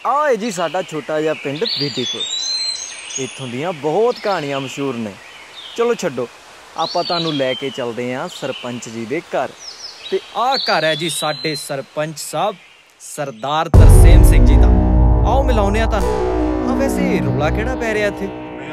ਆ ਹੈ जी साडा छोटा जिहा पिंड बेदीपुर। इत्थों दियां बहुत कहानियां मशहूर ने। चलो छड्डो, आपां तुहानूं लैके चलदे हां सरपंच जी दे घर। ते आ घर है जी साडे सरपंच साहब सरदार तरसेम सिंह जी दा। आओ मिलाउने आ तुहानूं। आ वैसे रौला किहड़ा पै रिहा इत्थे?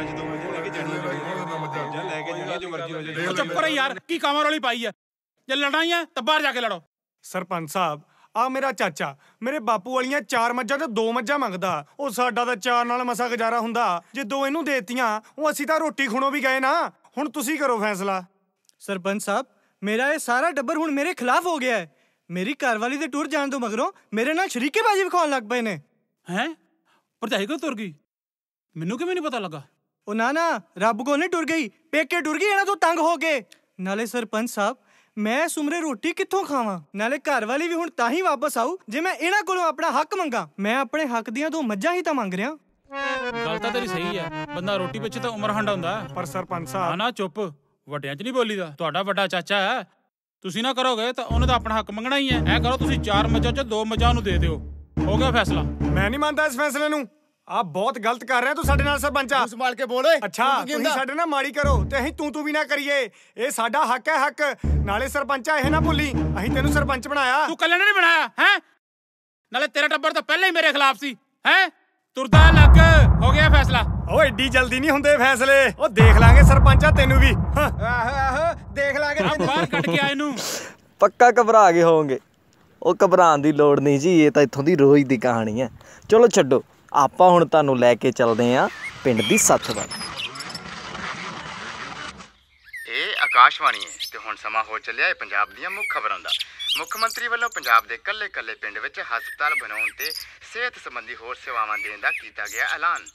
चुप करो यार, की कामां रौली पाई है? जे लड़ना ही है तो बाहर जाके लड़ो। सरपंच साहब आ मेरा चाचा मेरे बापू वालियां 4 मੱਝਾਂ ਤੇ 2 ਮੱਝਾਂ ਮੰਗਦਾ। ਉਹ ਸਾਡਾ ਤਾਂ 4 ਨਾਲ ਮਸਾ ਗੁਜ਼ਾਰਾ ਹੁੰਦਾ। ਜੇ 2 ਇਹਨੂੰ ਦੇਤੀਆਂ ਉਹ ਅਸੀਂ ਤਾਂ ਰੋਟੀ ਖੁਣੋਂ ਵੀ ਗਏ ਨਾ। ਹੁਣ ਤੁਸੀਂ ਕਰੋ फैसला। सरपंच साहब मेरा ये सारा टब्बर हुण मेरे खिलाफ हो गया है। मेरी घरवाली दे टुर जाण तो मगरों मेरे नाल शरीकेबाजी विखाउण लग पए ने। हैं भरजाई को तुर गई? मैनू किवें नहीं पता लगा? ओ ना ना, रब को नहीं टुर गई, पेके टुर गई इन्हां तो तंग हो गए। नाले सरपंच साहब मैं सुमरे रोटी कित्थों खावां? नाले घरवाली भी हुण तां ही वापस आऊ जे मैं इन्हां कोलों अपना हक मंगा। मैं अपने हक दियां 2 मੱਝਾਂ ही तां मंग रिहा। गल तां तेरी सही है, बंदा रोटी पिछे तो उमर हंड हुंदा। पर सरपंच साहब ना चुप, ਵੱਡਿਆਂ 'ਚ ਨਹੀਂ ਬੋਲੀਦਾ। ਤੁਹਾਡਾ ਵੱਡਾ ਚਾਚਾ ਹੈ, ਤੁਸੀਂ ਨਾ ਕਰੋਗੇ ਤਾਂ ਉਹਨੇ ਤਾਂ ਆਪਣਾ ਹੱਕ ਮੰਗਣਾ ਹੀ ਹੈ। ਐ ਕਰੋ ਤੁਸੀਂ 4 ਮੱਝਾਂ 'ਚ 2 ਮੱਝਾਂ ਨੂੰ ਦੇ ਦਿਓ। ਹੋ ਗਿਆ ਫੈਸਲਾ। ਮੈਂ ਨਹੀਂ ਮੰਨਦਾ ਇਸ ਫੈਸਲੇ ਨੂੰ। ਆ ਬਹੁਤ ਗਲਤ ਕਰ ਰਿਹਾ ਤੂੰ ਸਾਡੇ ਨਾਲ ਸਰਪੰਚਾ। ਸੰਭਾਲ ਕੇ ਬੋਲ ਓਏ। ਅੱਛਾ ਤੁਸੀਂ ਸਾਡੇ ਨਾਲ ਮਾੜੀ ਕਰੋ ਤੇ ਅਸੀਂ ਤੂੰ ਵੀ ਨਾ ਕਰੀਏ। ਇਹ ਸਾਡਾ ਹੱਕ ਹੈ, ਹੱਕ। ਨਾਲੇ ਸਰਪੰਚਾ ਇਹ ਨਾ ਭੁੱਲੀ ਅਸੀਂ ਤੈਨੂੰ ਸਰਪੰਚ ਬਣਾਇਆ। ਤੂੰ ਕੱਲੇ ਨੇ ਨਹੀਂ ਬਣਾਇਆ ਹੈ। ਨਾਲੇ ਤੇਰਾ ਟੱਬਰ ਤਾਂ ਪਹਿਲਾਂ ਹੀ ਮੇਰੇ ਖਿਲਾਫ ਸੀ। ਹੈ ਤੁਰਦਾ ਲੱਗ। ਹੋ ਗਿਆ ਫੈਸਲਾ। ਓ ਏਡੀ ਜਲਦੀ ਨਹੀਂ ਹੁੰਦੇ ਫੈਸਲੇ। ਉਹ ਦੇਖ ਲਾਂਗੇ ਸਰਪੰਚਾ ਤੈਨੂੰ ਵੀ। ਆਹੋ ਦੇਖ ਲਾਂਗੇ। ਬਾਹਰ ਕੱਢ ਕੇ ਆ ਇਹਨੂੰ। पक्का घबरा गए होंगे। ਉਹ ਘਬਰਾਉਣ ਦੀ ਲੋੜ ਨਹੀਂ ਜੀ, ਇਹ ਤਾਂ ਇੱਥੋਂ ਦੀ ਰੋਜ਼ ਦੀ ਕਹਾਣੀ ਹੈ। ਚਲੋ ਛੱਡੋ, ਆਪਾਂ ਹੁਣ ਤੁਹਾਨੂੰ ਲੈ ਕੇ ਚੱਲਦੇ ਹਾਂ ਪਿੰਡ ਦੀ ਸੱਥ ਵੱਲ। ਇਹ ਆਕਾਸ਼ਵਾਣੀ ਹੈ ਤੇ ਹੁਣ ਸਮਾਂ ਹੋ ਚੱਲਿਆ ਹੈ ਪੰਜਾਬ ਦੀਆਂ ਮੁੱਖ ਖਬਰਾਂ ਦਾ। ਮੁੱਖ ਮੰਤਰੀ ਵੱਲੋਂ ਪੰਜਾਬ ਦੇ ਕੱਲੇ-ਕੱਲੇ ਪਿੰਡ ਵਿੱਚ ਹਸਪਤਾਲ ਬਣਾਉਣ ਤੇ ਸਿਹਤ ਸੰਬੰਧੀ ਹੋਰ ਸੇਵਾਵਾਂ ਦੇਣ ਦਾ ਕੀਤਾ ਗਿਆ ਐਲਾਨ।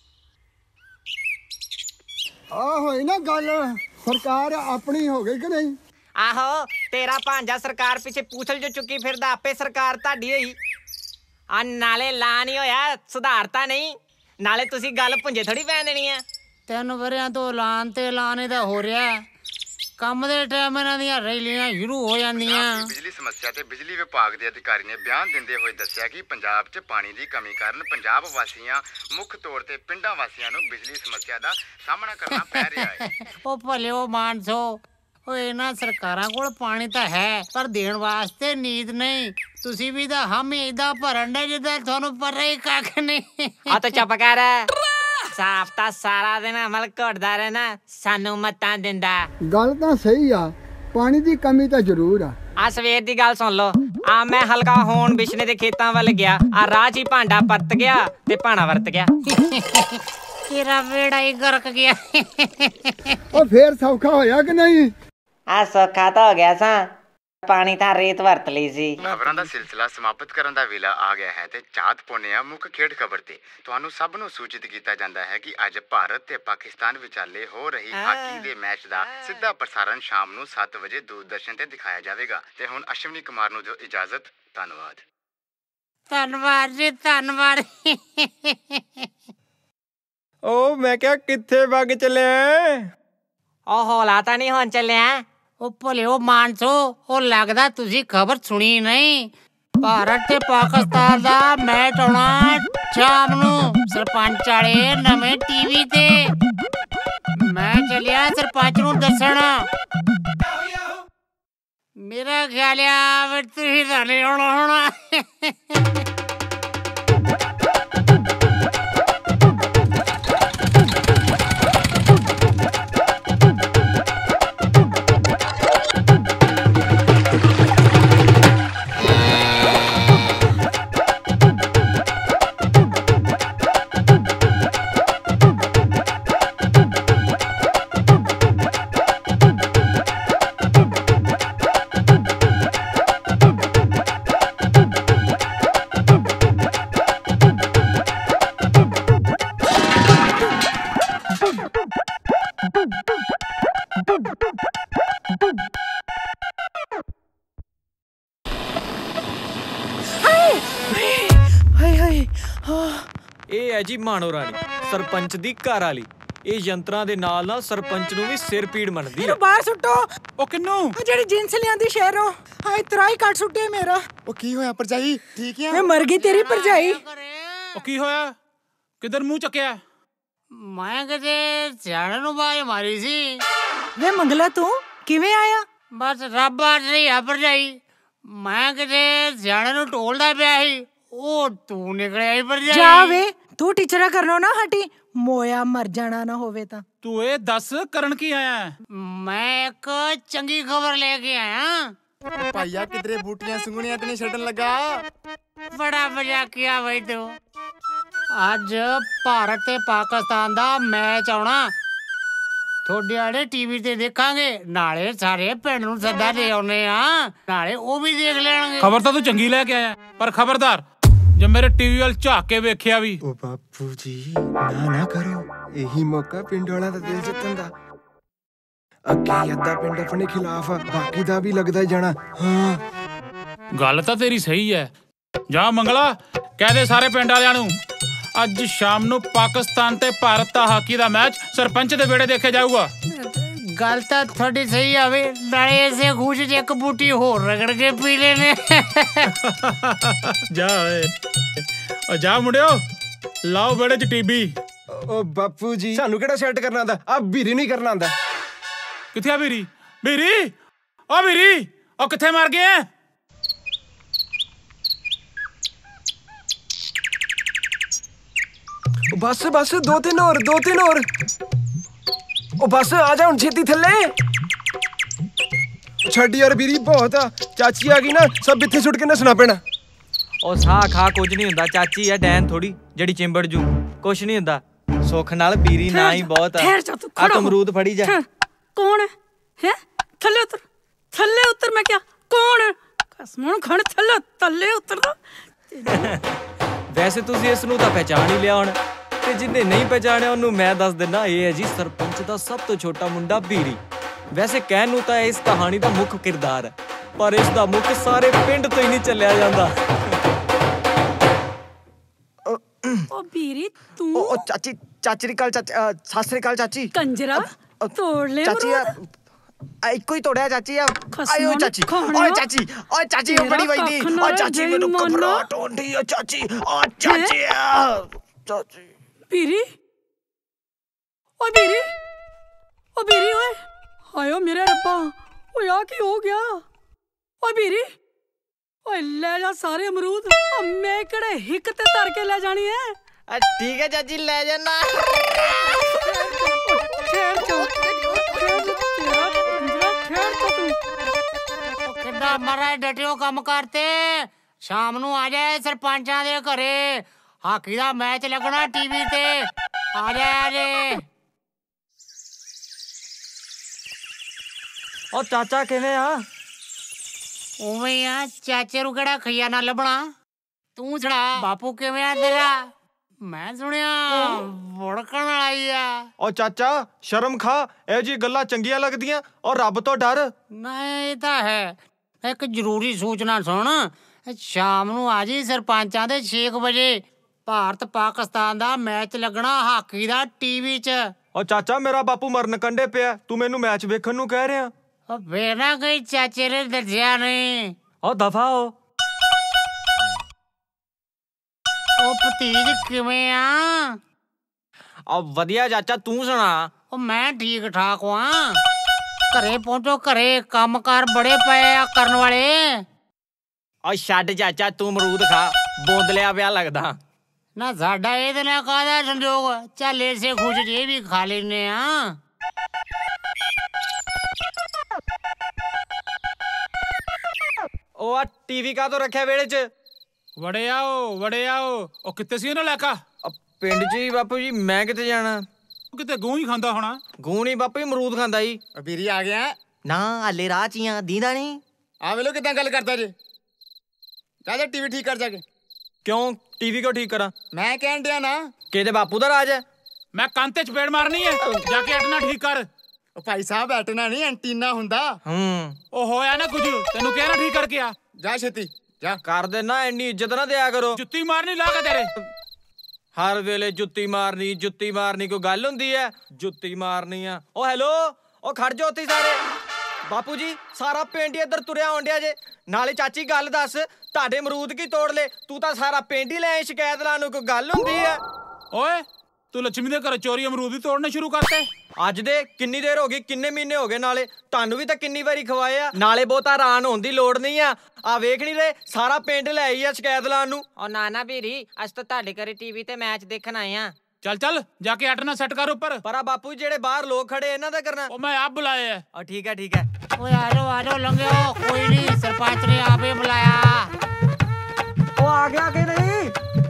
ਆ ਹੋਈ ਨਾ ਗੱਲ, ਸਰਕਾਰ ਆਪਣੀ ਹੋ ਗਈ ਕਿ ਨਹੀਂ? आहो तेरा भांजा सरकार पिछे पूछल जो चुकी फिरदा, आपे सरकार ताड़ी होई। आ नाले ला नहीं होया, सुधारता नहीं। नाले तुसी गल भुंजे थोड़ी पैन देनी है। 3 ਵਰਿਆਂ ਤੋਂ ਐਲਾਨ ਤੇ ਐਲਾਨ ਇਹਦਾ ਹੋ ਰਿਹਾ। ਕੰਮ ਦੇ ਟਾਈਮ ਇਹਨਾਂ ਦੀਆਂ ਰੈਲੀਆਂ ਸ਼ੁਰੂ ਹੋ ਜਾਂਦੀਆਂ। ਬਿਜਲੀ ਸਮੱਸਿਆ ਤੇ ਬਿਜਲੀ ਵਿਭਾਗ ਦੇ ਅਧਿਕਾਰੀ ਨੇ ਬਿਆਨ ਦਿੰਦੇ ਹੋਏ ਦੱਸਿਆ ਕਿ ਪੰਜਾਬ 'ਚ ਪਾਣੀ ਦੀ ਕਮੀ ਕਾਰਨ ਪੰਜਾਬ ਵਾਸੀਆਂ, ਮੁੱਖ ਤੌਰ ਤੇ ਪਿੰਡਾਂ ਵਾਸੀਆਂ ਨੂੰ ਬਿਜਲੀ ਸਮੱਸਿਆ ਦਾ ਸਾਹਮਣਾ ਕਰਨਾ ਪੈ ਰਿਹਾ ਹੈ। ਉਹ ਭਲਿਓ ਮਾਨਸੋ, ਉਹ ਇਹਨਾਂ ਸਰਕਾਰਾਂ ਕੋਲ ਪਾਣੀ ਤਾਂ ਹੈ ਪਰ ਦੇਣ ਵਾਸਤੇ ਨੀਤ ਨਹੀਂ। ਤੁਸੀਂ ਵੀ ਤਾਂ ਹਮ ਏਦਾਂ ਭਰਨ ਦੇ ਜਿੱਦਾਂ ਤੁਹਾਨੂੰ ਪਤਾ ਹੀ ਕੱਖ ਨਹੀਂ। आ तो चुप कर। साफ ता सारा दिन अमल घुटदा रहना, सानू मत्तां दिंदा। ਗੱਲ ਤਾਂ ਸਹੀ ਆ, ਪਾਣੀ ਦੀ ਕਮੀ ਤਾਂ ਜ਼ਰੂਰ ਆ। आ सवेर दी गल सुन लो। आ मैं हल्का होण बिशने दे खेतां वल गया। आ राह च ही भांडा परत गया ते भाणा वरत गया। ਤੇਰਾ ਵੇੜਾ ਹੀ ਗਰਕ ਗਿਆ। ਉਹ ਫੇਰ ਸੌਖਾ ਹੋਇਆ ਕਿ ਨਹੀਂ? आ सौखा तो हो गया सा, पानी तां रेत वरत लई सी। ਖਬਰਾਂ ਦਾ ਸਿਲਸਿਲਾ ਸਮਾਪਤ ਕਰਨ ਦਾ ਵੇਲਾ ਆ ਗਿਆ ਹੈ ਤੇ ਚਾਹਤ ਪਾਉਂਦੇ ਹਾਂ ਮੁੱਖ ਖੇਡ ਖਬਰ ਤੇ। ਤੁਹਾਨੂੰ ਸਭ ਨੂੰ ਸੂਚਿਤ ਕੀਤਾ ਜਾਂਦਾ ਹੈ ਕਿ ਅੱਜ ਭਾਰਤ ਤੇ ਪਾਕਿਸਤਾਨ ਵਿਚਾਲੇ ਹੋ ਰਹੀ ਹਾਕੀ ਦੇ ਮੈਚ ਦਾ ਸਿੱਧਾ ਪ੍ਰਸਾਰਣ ਸ਼ਾਮ ਨੂੰ 7 ਵਜੇ ਦੂਰਦਰਸ਼ਨ ਤੇ ਦਿਖਾਇਆ ਜਾਵੇਗਾ। ਤੇ ਹੁਣ ਅਸ਼ਵਨੀ ਕੁਮਾਰ ਨੂੰ ਦਿਓ ਇਜਾਜ਼ਤ। ਧੰਨਵਾਦ। ਧੰਨਵਾਦ ਜੀ, ਧੰਨਵਾਦ। ਉਹ ਮੈਂ ਕਿਹਾ ਕਿੱਥੇ ਵਗ ਚੱਲਿਆ? ओ हौला तां नहीं होण चलिया? ਉਹ ਭਲਿਓ ਮਾਨਸੋ, ਉਹ ਲੱਗਦਾ ਤੁਸੀਂ ਖਬਰ ਸੁਣੀ ਨਹੀਂ। ਭਾਰਤ ਤੇ ਪਾਕਿਸਤਾਨ ਦਾ ਮੈਚ ਆਉਣਾ ਸ਼ਾਮ ਨੂੰ ਸਰਪੰਚ ਵਾਲੇ ਨਵੇਂ ਟੀਵੀ ਤੇ। ਮੈਂ ਚੱਲਿਆ ਸਰਪੰਚ ਨੂੰ ਦੱਸਣ। ਮੇਰਾ ਖਿਆਲ ਆ ਵੀ ਤੁਸੀਂ ਤਾਂ ਨਹੀਂ ਆਉਣਾ ਹੋਣਾ। ਇਹ ਹੈ ਜੀ ਮਾਣੋ ਰਾਣੀ, ਸਰਪੰਚ ਦੀ ਘਰ ਵਾਲੀ। ਇਹ ਯੰਤਰਾਂ ਦੇ ਨਾਲ ਨਾਲ ਸਰਪੰਚ ਨੂੰ ਵੀ ਸਿਰ ਪੀੜ ਮੰਨਦੀ ਹੈ। ਬਾਹਰ ਸੁੱਟੋ। ਉਹ ਕਿੰਨੂੰ? ਜਿਹੜੀ ਜਿੰਸ ਲਿਆਂਦੀ ਸ਼ਹਿਰੋਂ। ਹਾਏ ਤਰਾਈ ਕੱਟ ਸੁੱਟੇ ਮੇਰਾ। ਉਹ ਕੀ ਹੋਇਆ ਭਰਜਾਈ? ਠੀਕ ਆ? ਮੈਂ ਮਰ ਗਈ ਤੇਰੀ ਭਰਜਾਈ। ਉਹ ਕੀ ਹੋਇਆ? ਕਿੱਧਰ ਮੂੰਹ ਚੱਕਿਆ? ਮੈਂ ਕਿਤੇ ਸਿਆਣੇ ਨੂੰ ਬਾਜ ਮਾਰੀ ਸੀ। ਵੇ ਮੰਗਲਾ ਤੂੰ ਕਿਵੇਂ ਆਇਆ? ਬਸ ਰੱਬ ਆਟ ਰਹੀ ਆ ਭਰਜਾਈ। ਮੈਂ ਕਿਤੇ ਸਿਆਣੇ ਨੂੰ ਟੋਲਦਾ ਪਿਆ ਸੀ, ਉਹ ਤੂੰ ਨਿਕਲਿਆ ਹੀ ਭਰਜਾਈ। ਜਾ ਵੇ, ਤੂੰ ਟੀਚਰਾ ਕਰਨੋਂ ਨਾ ਹਟੀ, ਮੋਇਆ ਮਰ ਜਾਣਾ ਨਾ ਹੋਵੇ ਤਾਂ। ਤੂੰ ਇਹ ਦੱਸ ਕਰਨ ਕੀ ਆਇਆ? ਮੈਂ ਇੱਕ ਚੰਗੀ ਖਬਰ ਲੈ ਕੇ ਆਇਆ। ਭਾਈਆ ਕਿਧਰੇ ਬੂਟੀਆਂ ਸੁੰਗਣੀਆਂ ਤੇ ਨਹੀਂ ਛੱਡਣ ਲੱਗਾ? ਬੜਾ ਮਜ਼ਾਕੀਆ ਬਈ ਤੂੰ। ਅੱਜ ਭਾਰਤ ਤੇ ਪਾਕਿਸਤਾਨ ਦਾ ਮੈਚ ਆਉਣਾ, ਤੁਹਾਡੇ ਵਾਲੇ ਟੀਵੀ ਤੇ ਦੇਖਾਂਗੇ, ਨਾਲੇ ਸਾਰੇ ਪਿੰਡ ਨੂੰ ਸੱਦਾ ਦੇ ਆਉਨੇ ਆ, ਨਾਲੇ ਉਹ ਵੀ ਦੇਖ ਲੈਣਗੇ। ਖਬਰ ਤਾਂ ਤੂੰ ਚੰਗੀ ਲੈ ਕੇ ਆਇਆ, ਪਰ ਖਬਰਦਾਰ ਜੇ ਮੇਰੇ ਟੀਵੀ ਵੱਲ ਝਾਕ ਕੇ ਵੇਖਿਆ ਵੀ। ਓ ਬਾਪੂ ਜੀ ਨਾ ਕਰੋ, ਇਹੀ ਮੌਕਾ ਪਿੰਡ ਵਾਲਿਆਂ ਦਾ ਦਿਲ ਜਿੱਤਣ ਦਾ। ਅੱਗੇ ਅੱਧਾ ਪਿੰਡ ਆਪਣੇ ਖਿਲਾਫ ਆ, ਬਾਕੀ ਦਾ ਵੀ ਲੱਗਦਾ ਜਾਣਾ। ਹਾਂ ਗੱਲ ਤਾਂ ਤੇਰੀ ਸਹੀ ਹੈ। ਜਾ ਮੰਗਲਾ ਕਹਿ ਦੇ ਸਾਰੇ ਪਿੰਡ ਵਾਲਿਆਂ ਨੂੰ ਅੱਜ ਸ਼ਾਮ ਨੂੰ ਪਾਕਿਸਤਾਨ ਤੇ ਭਾਰਤ ਦਾ ਹਾਕੀ ਦਾ ਮੈਚ ਸਰਪੰਚ ਦੇ ਵਿਹੜੇ ਦੇਖਿਆ ਜਾਊਗਾ। ਗੱਲ ਤਾਂ ਤੁਹਾਡੀ ਸਹੀ ਆਵੇ, ਨਾਲੇ ਇਸੇ ਖੂਜ 'ਚ ਇੱਕ ਬੂਟੀ ਹੋਰ ਰਗੜ ਕੇ ਪੀ ਲੈਣੇ। ਜਾ ਓਏ, ਓ ਜਾ ਮੁੰਡਿਓ, ਲਾਓ ਵਿਹੜੇ 'ਚ ਟੀਵੀ। ਓ ਬਾਪੂ ਜੀ ਸਾਨੂੰ ਕਿਹੜਾ ਸੈੱਟ ਕਰਨਾ ਆਂਦਾ, ਆ ਵੀਰੀ ਨਹੀਂ ਕਰਨਾ ਆਂਦਾ। ਕਿੱਥੇ ਆ ਵੀਰੀ? ਵੀਰੀ, ਓ ਵੀਰੀ, ਓ ਕਿੱਥੇ ਮਰ ਗਏ? ਬਸ ਬਸ, ਦੋ ਤਿੰਨ ਹੋਰ। ਉਹ ਬਸ ਆ ਜਾ ਹੁਣ ਛੇਤੀ ਥੱਲੇ। ਛੱਡ ਯਾਰ ਵੀਰੀ, ਬਹੁਤ ਆ। ਚਾਚੀ ਆ ਗਈ ਨਾ, ਸਭ ਇੱਥੇ ਸੁੱਟ ਕੇ ਨੱਸਣਾ ਪੈਣਾ। ਉਹ ਸਾਹ ਖਾ ਕੁਝ ਨਹੀਂ ਹੁੰਦਾ, ਚਾਚੀ ਆ ਡੈਨ ਥੋੜੀ ਜਿਹੜੀ ਚਿੰਬੜ ਜੂ, ਕੁਛ ਨਹੀਂ ਹੁੰਦਾ। ਸੁੱਖ ਨਾਲ ਵੀਰੀ ਨਾ ਹੀ ਬਹੁਤ ਆ। ਆ ਤੂੰ ਅਮਰੂਦ ਫੜੀ ਜਾ। ਕੌਣ ਹੈ? ਥੱਲੇ ਉਤਰ, ਥੱਲੇ ਉਤਰ। ਮੈਂ ਕਿਹਾ ਕੌਣ? ਕਸਮੋਂ ਖਣ ਥੱਲੇ ਉਤਰਦਾ। ਵੈਸੇ ਤੁਸੀਂ ਇਸ ਨੂੰ ਤਾਂ ਪਹਿਚਾਣ ਹੀ ਲਿਆ ਹੁਣ, ਤੇ ਜਿਹਨੇ ਨਹੀਂ ਪਹਿਚਾਣਿਆ ਉਹਨੂੰ ਮੈਂ ਦੱਸ ਦਿੰਦਾ, ਇਹ ਹੈ ਜੀ ਸਰਪੰਚ ਦਾ ਸਭ ਤੋਂ ਛੋਟਾ ਮੁੰਡਾ ਵੀਰੀ। ਵੈਸੇ ਕਹਿਣ ਨੂੰ ਤਾਂ ਇਸ ਕਹਾਣੀ ਦਾ ਮੁੱਖ ਕਿਰਦਾਰ ਹੈ, ਪਰ ਇਸ ਦਾ ਮੁੱਖ ਸਾਰੇ ਪਿੰਡ ਤੋਂ ਹੀ ਨਹੀਂ ਚੱਲਿਆ ਜਾਂਦਾ। ਓ ਵੀਰੀ ਤੂੰ। ਓ ਚਾਚੀ, ਸਤਿ ਸ੍ਰੀ ਅਕਾਲ ਚਾਚੀ। ਕੰਜਰਾ ਤੋੜ ਲੈ ਚਾਚੀ ਇੱਕੋ ਹੀ ਤੋੜਿਆ ਚਾਚੀ। ਆਇਓ ਚਾਚੀ, ਓਏ ਚਾਚੀ ਉਹ ਬੜੀ ਵਈਦੀ। ਓ ਚਾਚੀ ਮੈਨੂੰ ਘਬਰਾਹਟ ਹੋਂਦੀ। ਓ ਚਾਚੀ, ਚਾਚੀ ਵੀਰੀ, ਓ ਵੀਰੀ, ਓ ਵੀਰੀ, ਓਏ ਹਾਇਓ ਮੇਰੇ ਰੱਬਾ, ਓਏ ਆ ਕੀ ਹੋ ਗਿਆ? ਓਏ ਵੀਰੀ, ਓਏ ਲੈ ਜਾ ਸਾਰੇ ਅਮਰੂਦ, ਮੈਂ ਕਿਹੜੇ ਹਿੱਕ ਤੇ ਧਰ ਕੇ ਲੈ ਜਾਣੀ ਹੈ। ਠੀਕ ਹੈ ਚਾਚੀ, ਲੈ ਜਾਣਾ। ਕਿੱਦਾਂ ਮਹਾਰਾਜ ਡਟਿਓ ਕੰਮ ਕਰਤੇ। ਸ਼ਾਮ ਨੂੰ ਆ ਜਾਏ ਸਰਪੰਚਾਂ ਦੇ ਘਰੇ, ਹਾਕੀ ਦਾ ਮੈਚ ਲੱਗਣਾ ਟੀਵੀ ਤੇ। ਆ ਜਾਏ। ਉਹ ਚਾਚਾ ਕਿਵੇਂ ਆ? ਉਵੇਂ ਆ, ਚਾਚੇ ਨੂੰ ਕਿਹੜਾ ਖਜ਼ਾਨਾ ਲੱਭਣਾ। ਤੂੰ ਸੁਣਾ ਬਾਪੂ ਕਿਵੇਂ ਆ ਤੇਰਾ? ਮੈਂ ਸੁਣਿਆ ਵੜਕਣ ਵਾਲੀ ਆ। ਓ ਚਾਚਾ ਸ਼ਰਮ ਖਾ, ਇਹੋ ਜਿਹੀ ਗੱਲਾਂ ਚੰਗੀਆਂ ਲੱਗਦੀਆਂ, ਔਰ ਰੱਬ ਤੋਂ ਡਰ। ਨਹੀਂ ਇਹ ਤਾਂ ਹੈ। ਇੱਕ ਜ਼ਰੂਰੀ ਸੂਚਨਾ ਸੁਣ, ਸ਼ਾਮ ਨੂੰ ਆ ਜੀ ਸਰਪੰਚਾਂ ਦੇ 6 ਵਜੇ, ਭਾਰਤ ਪਾਕਿਸਤਾਨ ਦਾ ਮੈਚ ਲੱਗਣਾ ਹਾਕੀ ਦਾ ਟੀਵੀ 'ਚ। ਓ ਚਾਚਾ ਮੇਰਾ ਬਾਪੂ ਮਰਨ ਕੰਢੇ ਪਿਆ, ਤੂੰ ਮੈਨੂੰ ਮੈਚ ਵੇਖਣ ਨੂੰ ਕਹਿ ਰਿਹਾ? ਫੇਰ ਨਾ ਕੋਈ ਚਾਚੇ ਨੇ ਦੱਸਿਆ ਨਹੀਂ। ਉਹ ਦਫਾ ਹੋ। ਉਹ ਭਤੀਜ ਕਿਵੇਂ ਆ? ਵਧੀਆ ਚਾਚਾ, ਤੂੰ ਸੁਣਾ? ਉਹ ਮੈਂ ਠੀਕ ਠਾਕ ਹਾਂ। ਘਰੇ ਪਹੁੰਚੋ, ਘਰੇ ਕੰਮ ਕਾਰ ਬੜੇ ਪਏ ਆ ਕਰਨ ਵਾਲੇ। ਓ ਛੱਡ ਚਾਚਾ, ਤੂੰ ਅਮਰੂਦ ਖਾ, ਬੋਂਦਲਿਆ ਪਿਆ ਲੱਗਦਾ। ਨਾ ਸਾਡਾ ਇਹਦੇ ਨਾਲ ਕਾਹਦਾ ਸੰਜੋਗ, ਚੱਲ ਇਸੇ ਖੁਸ਼ ਜੇ ਵੀ ਖਾ ਲੈਨੇ ਆ। ਉਹ ਆ ਟੀਵੀ ਕਾਹਤੋਂ ਰੱਖਿਆ ਵਿਹੜੇ 'ਚ? ਵੜੇ ਆਓ। ਉਹ ਕਿੱਥੇ ਸੀ ਉਹਨਾਂ ਲੈਕਾ? ਪਿੰਡ 'ਚ ਹੀ ਬਾਪੂ ਜੀ। ਮੈਂ ਕਿੱਥੇ ਜਾਣਾ? ਕਿਤੇ ਗੂੰ ਹੀ ਖਾਂਦਾ ਹੋਣਾ। ਗੂੰ ਨਹੀਂ ਬਾਪੂ ਜੀ, ਅਮਰੂਦ ਖਾਂਦਾ ਜੀ। ਵੀਰੀ ਆ ਗਿਆ ਨਾ ਹਾਲੇ ਰਾਹ 'ਚ ਹੀ ਆ, ਦੀਦਾ ਨਹੀਂ। ਆ ਵੇਲੋ ਕਿੱਦਾਂ ਗੱਲ ਕਰਦਾ ਜੇ। ਜਾ ਟੀਵੀ ਠੀਕ ਕਰ ਜਾ ਕੇ। ਕਿਉਂ ਟੀਵੀ ਕਿਉਂ ਠੀਕ ਕਰਾਂ? ਮੈਂ ਕਹਿਣ ਡਿਆ ਨਾ, ਕਿਹਦੇ ਬਾਪੂ ਦਾ ਰਾਜ ਹੈ? ਮੈਂ ਕੰਨ ਤੇ ਚਪੇੜ ਮਾਰਨੀ ਹੈ, ਜਾ ਕੇ ਐਟਨਾ ਠੀਕ ਕਰ। ਉਹ ਭਾਈ ਸਾਹਿਬ ਐਟਨਾ ਨਹੀਂ ਐਂਟੀਨਾ ਹੁੰਦਾ। ਉਹ ਹੋਇਆ ਨਾ ਕੁਝ, ਤੈਨੂੰ ਕਹਿਣਾ ਠੀਕ ਕਰਕੇ ਆ। ਜਾ ਛੇਤੀ ਜਾ। ਕਰ ਦੇਣਾ, ਇੰਨੀ ਇੱਜ਼ਤ ਨਾ ਦਿਆ ਕਰੋ। ਜੁੱਤੀ ਮਾਰਨੀ ਲਾ ਕੇ ਤੇਰੇ। ਹਰ ਵੇਲੇ ਜੁੱਤੀ ਮਾਰਨੀ ਕੋਈ ਗੱਲ ਹੁੰਦੀ ਹੈ? ਜੁੱਤੀ ਮਾਰਨੀ ਆ। ਉਹ ਹੈਲੋ, ਉਹ ਖੜ ਜਾ ਉੱਥੇ ਸਾਰੇ। ਬਾਪੂ ਜੀ ਸਾਰਾ ਪਿੰਡ ਹੀ ਇੱਧਰ ਤੁਰਿਆ ਆਉਂਦਿਆ ਜੇ। ਨਾਲੇ ਚਾਚੀ ਗੱਲ ਦੱਸ, ਤੁਹਾਡੇ ਅਮਰੂਦ ਕੀ ਤੋੜ ਲੇ? ਤੂੰ ਤਾਂ ਸਾਰਾ ਪਿੰਡ ਹੀ ਲੈ ਆਈ ਸ਼ਿਕਾਇਤ ਲਾਉਣ ਨੂੰ, ਕੋਈ ਗੱਲ ਹੁੰਦੀ ਆ? ਓਏ ਤੂੰ ਲక్ష్ਮੀ ਦੇ ਘਰ ਚੋਰੀ ਅਮਰੂਦ ਹੀ ਤੋੜਨੇ ਸ਼ੁਰੂ ਕਰਤੇ? ਅੱਜ ਦੇ ਕਿੰਨੀ ਦੇਰ ਹੋ ਗਈ, ਕਿੰਨੇ ਮਹੀਨੇ ਹੋ ਗਏ? ਨਾਲੇ ਤੁਹਾਨੂੰ ਵੀ ਤਾਂ ਕਿੰਨੀ ਵਾਰੀ ਖਵਾਏ ਆ। ਨਾਲੇ ਬਹੁਤਾ ਹੈਰਾਨ ਹੋਣ ਦੀ ਲੋੜ ਨਹੀਂ ਆ ਵੇਖ ਨਹੀਂ ਰਹੇ ਸਾਰਾ ਪਿੰਡ ਲੈ ਆਈ ਆ ਸ਼ਿਕਾਇਤ ਲਾਉਣ ਨੂੰ। ਉਹ ਨਾ ਵੀਰੀ, ਅੱਜ ਤਾਂ ਤੁਹਾਡੇ ਘਰੇ ਟੀਵੀ ਤੇ ਮੈਚ ਦੇਖਣ ਆਏ ਆ। ਚੱਲ ਜਾ ਕੇ ਆਟਾ ਨਾ ਸੈੱਟ ਕਰ ਉੱਪਰ। ਪਰ ਆ ਬਾਪੂ ਜਿਹੜੇ ਬਾਹਰ ਲੋਕ ਖੜੇ ਇਹਨਾਂ ਦਾ ਕਰਨਾ। ਉਹ ਮੈਂ ਆਪ ਬੁਲਾਇਆ ਹੈ। ਠੀਕ ਹੈ ਓਏ ਆ ਜਾਓ ਲੰਘਿਓ, ਕੋਈ ਨਹੀਂ, ਸਰਪੰਚ ਨੇ ਆਪੇ ਬੁਲਾਇਆ। ਉਹ ਆ ਗਿਆ ਕਿ ਨਹੀਂ?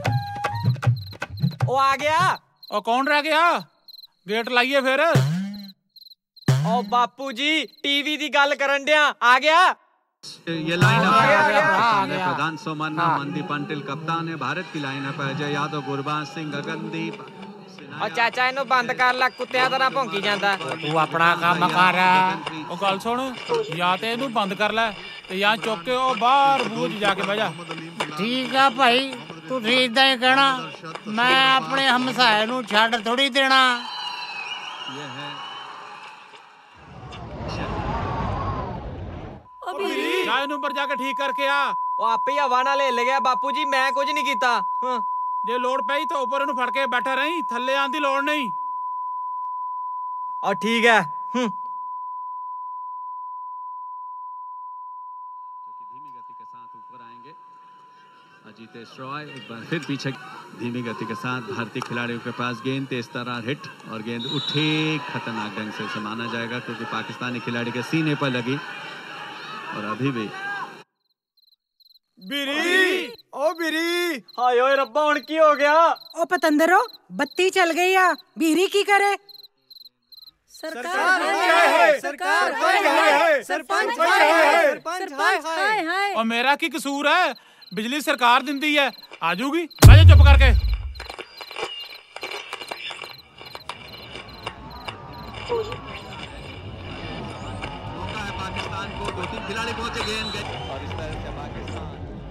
ਉਹ ਆ ਗਿਆ। ਉਹ ਕੌਣ ਰਹਿ ਗਿਆ? ਗੇਟ ਲਾਈਏ ਫਿਰ। ਉਹ ਬਾਪੂ ਜੀ ਟੀਵੀ ਦੀ ਗੱਲ ਕਰਨ ਡਿਆ। आ गया ये लाइनअप है। प्रधान सोमन्ना, मनदीप अंटिल कप्तान है। भारत की लाइनअप है अजय यादव, गुरबाज सिंह, गगनदीप। ਉਹ ਚਾਚਾ ਇਹਨੂੰ ਬੰਦ ਕਰ ਲੈ, ਕੁੱਤਿਆਂ ਤਰ੍ਹਾਂ ਭੌਂਕੀ ਜਾਂਦਾ। ਤੂੰ ਆਪਣਾ ਕੰਮ ਕਰ। ਉਹ ਗੱਲ ਸੁਣ, ਜਾਂ ਤੇ ਇਹਨੂੰ ਬੰਦ ਕਰ ਲੈ ਤੇ ਜਾਂ ਚੁੱਕ ਕੇ ਉਹ ਬਾਹਰ ਬੂਝ ਜਾ ਕੇ ਬਹਿ ਜਾ। ਠੀਕ ਆ ਭਾਈ, ਤੁਸੀਂ ਇਦਾਂ ਹੀ ਕਹਿਣਾ, ਮੈਂ ਆਪਣੇ ਹਮਸਾਏ ਨੂੰ ਛੱਡ ਥੋੜੀ ਦੇਣਾ। ਜਾ ਇਹਨੂੰ ਉੱਪਰ ਜਾ ਕੇ ਠੀਕ ਕਰਕੇ ਆ। ਉਹ ਆਪੇ ਹਵਾ ਨਾਲ ਹਿੱਲ ਗਿਆ ਬਾਪੂ ਜੀ, ਮੈਂ ਕੁਝ ਨਹੀਂ ਕੀਤਾ। ਜੇ ਲੋੜ ਪਈ ਤਾਂ ਉੱਪਰ ਇਹਨੂੰ ਫੜ ਕੇ ਬੈਠਾ ਰਹੀਂ, ਥੱਲੇ ਆਉਣ ਦੀ ਲੋੜ ਨਹੀਂ। ਠੀਕ ਹੈ। धीमी गति के साथ ऊपर आएंगे अजीतेश रॉय, एक बार फिर पीछे। धीमी गति के साथ भारतीय खिलाड़ियों के पास गेंद, तेज तर्रार हिट और गेंद उठे खतरनाक ढंग से उसे माना जाएगा क्योंकि पाकिस्तानी खिलाड़ी के सीने पर लगी और अभी भी। ਹਾਏ ਓਏ ਰੱਬਾ, ਹੁਣ ਕੀ ਹੋ ਗਿਆ? ਉਹ ਪਤੰਦਰੋ, ਬੱਤੀ ਚੱਲ ਗਈ ਆ, ਬੀਰੀ ਕੀ ਕਰੇ? और मेरा की कसूर है? बिजली सरकार दिंदी है, आ जाऊगी। बैठ चुप करके। पाकिस्तान को 2-3 खिलाड़ी पहुंचे गेंद और इस तरह से पाकिस्तान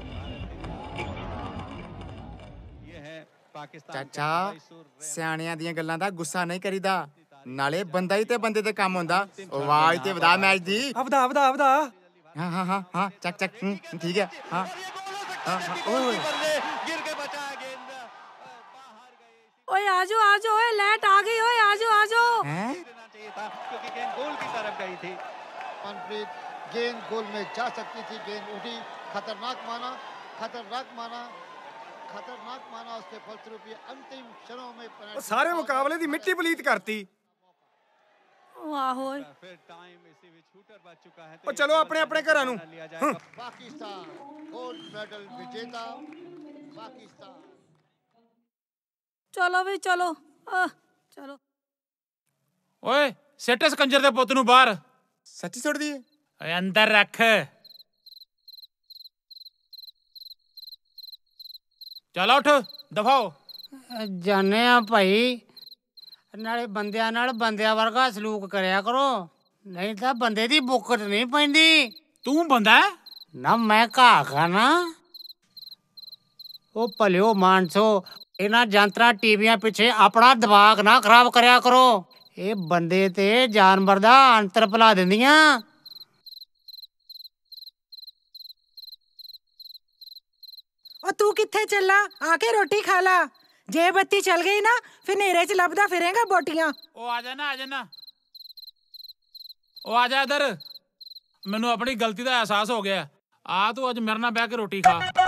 ये है पाकिस्तान। ਚਾਚਾ ਸਿਆਣਿਆਂ ਦੀਆਂ ਗੱਲਾਂ ਦਾ ਗੁੱਸਾ ਨਹੀਂ ਕਰੀਦਾ, ਨਾਲੇ ਬੰਦਾ ਹੀ ਤੇ ਬੰਦੇ ਤੇ ਕੰਮ ਹੁੰਦਾ। ਆਵਾਜ਼ ਤੇ ਵਧਾ ਮੈਚ ਦੀ। ਵਧਾ। ਹਾਂ ਚੱਕ ਠੀਕ ਹੈ। ਹਾਂ ਓਏ गिर के बचाया गेंद। ओए आजो ओए लाइट आ गई। ओए आजो हैं? चाहिए था क्योंकि गेंद गोल की तरफ गई थी। मनप्रीत, गेंद गोल में जा सकती थी, गेंद उठी, खतरनाक माना उसके फलस्वरूप अंतिम क्षणों में ਸਾਰੇ ਮੁਕਾਬਲੇ ਦੀ ਮਿੱਟੀ ਪਲੀਤ ਕਰਤੀ। आहो फिर टाइम इसी में शूटर बच चुका है। ਉਹ ਚਲੋ ਆਪਣੇ ਆਪਣੇ ਘਰਾਂ ਨੂੰ। पाकिस्तान गोल्ड मेडल विजेता पाकिस्तान। चलो भी चलो चलो। ओए सिट इस कंजर दे पुੱਤ ਨੂੰ ਬਾਹਰ। ਸੱਚੀ ਸੁੱਟ ਦੀ। ਓਏ ਅੰਦਰ ਰੱਖ। चल उठ, दफाओ। ਜਾਣੇ ਆ ਭਾਈ, ਨਾਲੇ ਬੰਦਿਆਂ ਨਾਲ ਬੰਦਿਆਂ ਵਰਗਾ ਸਲੂਕ ਕਰਿਆ ਕਰੋ, ਨਹੀਂ ਤਾਂ ਬੰਦੇ ਦੀ ਬੁੱਕਤ ਨਹੀਂ ਪੈਂਦੀ। ਤੂੰ ਬੰਦਾ ਹੈ ਨਾ, ਮੈਂ ਘਾਹ ਖਾਣਾ। ਉਹ ਭਲਿਓ ਮਾਨਸੋ, ਇਹਨਾਂ ਜੰਤਰਾਂ ਟੀਵੀਆਂ ਪਿੱਛੇ ਆਪਣਾ ਦਿਮਾਗ ਨਾ ਖਰਾਬ ਕਰਿਆ ਕਰੋ। ਇਹ ਬੰਦੇ ਤੇ ਜਾਨਵਰ ਦਾ ਅੰਤਰ ਭੁਲਾ ਦਿੰਦੀਆਂ। ਉਹ ਤੂੰ ਕਿੱਥੇ ਚੱਲਾ? ਆ ਕੇ ਰੋਟੀ ਖਾ ਲਾ। ਜੇ ਬੱਤੀ ਚੱਲ ਗਈ ਨਾ, ਫਿਰ ਹਨੇਰੇ 'ਚ ਲੱਭਦਾ ਫਿਰੇਗਾ ਬੋਟੀਆਂ। ਉਹ ਆ ਜਾਣਾ। ਉਹ ਆ ਜਾ ਇੱਧਰ। ਮੈਨੂੰ ਆਪਣੀ ਗਲਤੀ ਦਾ ਅਹਿਸਾਸ ਹੋ ਗਿਆ। ਆ ਤੂੰ ਅੱਜ ਮੇਰੇ ਨਾਲ ਬਹਿ ਕੇ ਰੋਟੀ ਖਾ।